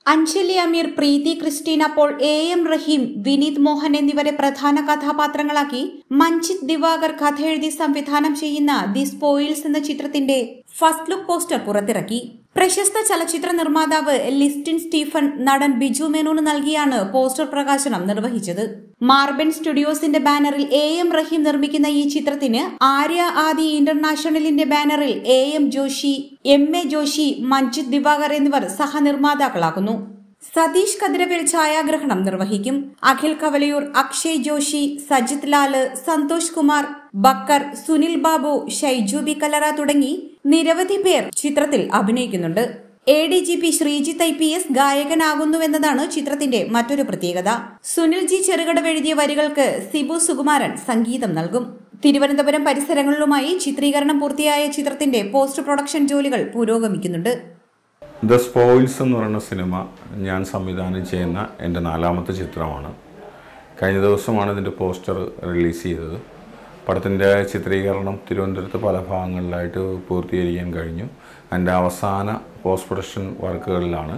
Anjali Ameer, Preethi Christina Paul, M Rahim, Vineeth Mohan എന്നിവരെ പ്രധാന കഥാപാത്രങ്ങളാക്കി മഞ്ജിത് ദിവാകർ കഥ എഴുതി സംവിധാനം ചെയ്യുന്ന ദി സ്പോയിൽസ് എന്ന ചിത്രത്തിന്റെ ഫസ്റ്റ് ലുക്ക് പോസ്റ്റർ പുറത്തിറക്കി. പ്രശസ്ത ചലച്ചിത്ര നിർമ്മാതാവ് ലിസ്റ്റിൻ സ്റ്റീഫൻ നടൻ ബിജു മേനോന് നൽകിയാണ് പോസ്റ്റർ പ്രകാശനം നിർവഹിച്ചത്. മാർബൻ സ്റ്റുഡിയോസിന്റെ ബാനറിൽ എം റഹീം നിർമ്മിക്കുന്ന ഈ ചിത്രത്തിന് ആര്യ ആദി ഇന്റർനാഷണലിന്റെ ബാനറിൽ എം ജോഷി, എ ജോഷി, മഞ്ജിത് ദിവാകർ എന്നിവർ സഹനിർമ്മാതാക്കളാകുന്നു. സതീഷ് കതിരവേൽ ഛായാഗ്രഹണം നിർവഹിക്കും. അഖിൽ കവലയൂർ, അക്ഷയ് ജോഷി, സജിത് ലാല്, സന്തോഷ് കുമാർ, ബക്കർ, സുനിൽ ബാബു, ഷൈജു ബി കലറ തുടങ്ങി നിരവധി പേർ ചിത്രത്തിൽ അഭിനയിക്കുന്നുണ്ട്. ADGP ശ്രീജിത്ത് IPS ഗായകനാകുന്നുവെന്നതാണ് ചിത്രത്തിന്റെ മറ്റൊരു പ്രത്യേകത. സുനിൽ ജി ചെറുകടവ് എഴുതിയ വരികൾക്ക് സിബു സുകുമാരൻ സംഗീതം നൽകും. തിരുവനന്തപുരം പരിസരങ്ങളിലുമായി ചിത്രീകരണം പൂർത്തിയായ ചിത്രത്തിന്റെ പോസ്റ്റ് പ്രൊഡക്ഷൻ ജോലികൾ പുരോഗമിക്കുന്നുണ്ട്. ദ സ്പോയിൽസ് എന്ന് പറയുന്ന സിനിമ ഞാൻ സംവിധാനം ചെയ്യുന്ന എൻ്റെ 4ാമത്തെ ചിത്രമാണ്. കഴിഞ്ഞ ദിവസമാണ് ഇതിൻ്റെ പോസ്റ്റർ റിലീസ് ചെയ്തത്. പടത്തിൻ്റെ ചിത്രീകരണം തിരുവനന്തപുരത്ത് പല ഭാഗങ്ങളിലായിട്ട് പൂർത്തീകരിക്കാൻ കഴിഞ്ഞു. എൻ്റെ അവസാന പോസ്റ്റ് പ്രൊഡക്ഷൻ വർക്കുകളിലാണ്.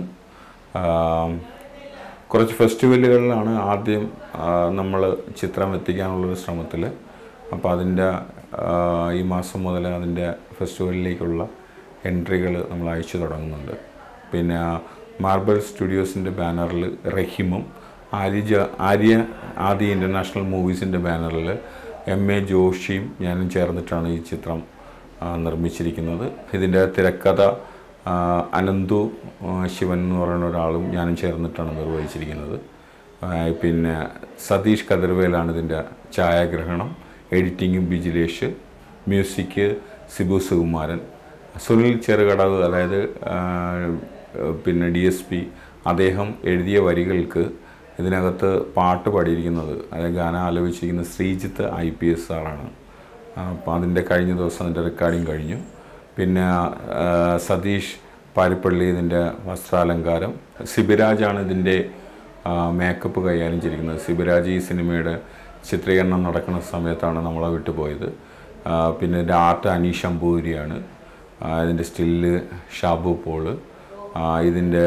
കുറച്ച് ഫെസ്റ്റിവലുകളിലാണ് ആദ്യം നമ്മൾ ചിത്രം എത്തിക്കാനുള്ളൊരു ശ്രമത്തിൽ. അപ്പോൾ അതിൻ്റെ ഈ മാസം മുതൽ അതിൻ്റെ ഫെസ്റ്റിവലിലേക്കുള്ള എൻട്രികൾ നമ്മൾ അയച്ചു തുടങ്ങുന്നുണ്ട്. പിന്നെ മാർബൽ സ്റ്റുഡിയോസിൻ്റെ ബാനറിൽ റഹീമും ആര്യ ആദി ഇൻ്റർനാഷണൽ മൂവീസിൻ്റെ ബാനറിൽ MA ജോഷിയും ഞാനും ചേർന്നിട്ടാണ് ഈ ചിത്രം നിർമ്മിച്ചിരിക്കുന്നത്. ഇതിൻ്റെ തിരക്കഥ അനന്തു ശിവൻ എന്ന് പറയുന്ന ഒരാളും ഞാനും ചേർന്നിട്ടാണ് നിർവഹിച്ചിരിക്കുന്നത്. പിന്നെ സതീഷ് കതിർവേലാണ് ഇതിൻ്റെ ഛായാഗ്രഹണം, എഡിറ്റിങ്ങും ബിജിലേഷ്, മ്യൂസിക് സിബു സുകുമാരൻ, സുനിൽ ചെറുകടവ് അതായത് പിന്നെ DSP അദ്ദേഹം എഴുതിയ വരികൾക്ക് ഇതിനകത്ത് പാട്ട് പാടിയിരിക്കുന്നത് അതായത് ഗാനം ആലപിച്ചിരിക്കുന്നത് ശ്രീജിത്ത് IPS സാറാണ്. അപ്പോൾ അതിൻ്റെ കഴിഞ്ഞ ദിവസം അതിൻ്റെ റെക്കോർഡിങ് കഴിഞ്ഞു. പിന്നെ സതീഷ് പാരിപ്പള്ളി ഇതിൻ്റെ വസ്ത്രാലങ്കാരം, സിബിരാജാണ് ഇതിൻ്റെ മേക്കപ്പ് കൈകാര്യം ചെയ്തിരിക്കുന്നത്. സിബിരാജ് ഈ സിനിമയുടെ ചിത്രീകരണം നടക്കുന്ന സമയത്താണ് നമ്മളെ വിട്ടുപോയത്. പിന്നെ ഇതിൻ്റെ ആർട്ട് അനീഷ് അമ്പൂരിയാണ്. ഇതിൻ്റെ സ്റ്റില്ല് ഷാബു പോള്, ഇതിൻ്റെ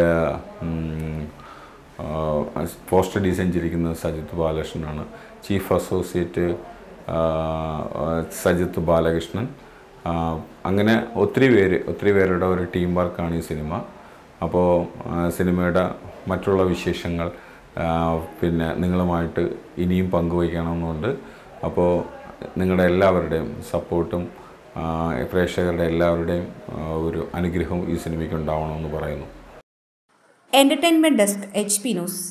പോസ്റ്റർ ഡിസൈൻ ചെയ്തിരിക്കുന്നത് സജിത്ത് ബാലകൃഷ്ണനാണ്. Chief associate Sajith Balakrishnan. അങ്ങനെ ഒത്തിരി പേരുടെ ഒരു ടീം വർക്കാണ് ഈ സിനിമ. അപ്പോൾ സിനിമയുടെ മറ്റുള്ള വിശേഷങ്ങൾ പിന്നെ നിങ്ങളുമായിട്ട് ഇനിയും പങ്കുവയ്ക്കണമെന്നുണ്ട്. അപ്പോൾ നിങ്ങളുടെ എല്ലാവരുടെയും സപ്പോർട്ടും പ്രേക്ഷകരുടെ എല്ലാവരുടെയും ഒരു അനുഗ്രഹവും ഈ സിനിമയ്ക്ക് ഉണ്ടാവണമെന്ന് പറയുന്നു. Entertainment desk HP news.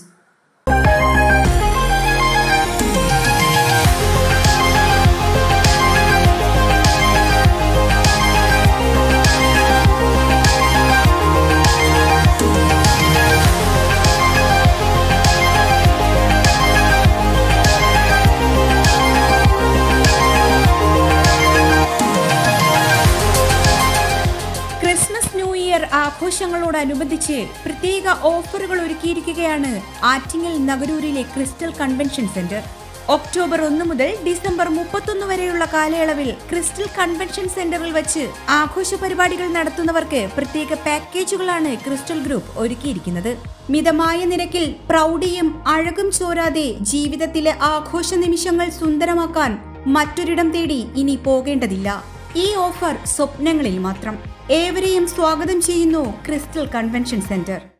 Christmas new year ആഘോഷങ്ങളോടനുബന്ധിച്ച് പ്രത്യേക ഓഫറുകൾ ഒരുക്കിയിരിക്കുകയാണ് ആറ്റിങ്ങൽ നഗരൂരിലെ ക്രിസ്റ്റൽ കൺവെൻഷൻ സെന്റർ. ഒക്ടോബർ 1 മുതൽ ഡിസംബർ 31 വരെയുള്ള കാലയളവിൽ ക്രിസ്റ്റൽ കൺവെൻഷൻ സെന്ററിൽ വെച്ച് ആഘോഷ പരിപാടികൾ നടത്തുന്നവർക്ക് പ്രത്യേക പാക്കേജുകളാണ് ക്രിസ്റ്റൽ ഗ്രൂപ്പ് ഒരുക്കിയിരിക്കുന്നത്. മിതമായ നിരക്കിൽ പ്രൗഢിയും അഴകും ചോരാതെ ജീവിതത്തിലെ ആഘോഷ നിമിഷങ്ങൾ സുന്ദരമാക്കാൻ മറ്റൊരിടം തേടി ഇനി പോകേണ്ടതില്ല. ഈ ഓഫർ സ്വപ്നങ്ങളിൽ മാത്രം. ഏവരെയും സ്വാഗതം ചെയ്യുന്നു ക്രിസ്റ്റൽ കൺവെൻഷൻ സെന്റർ.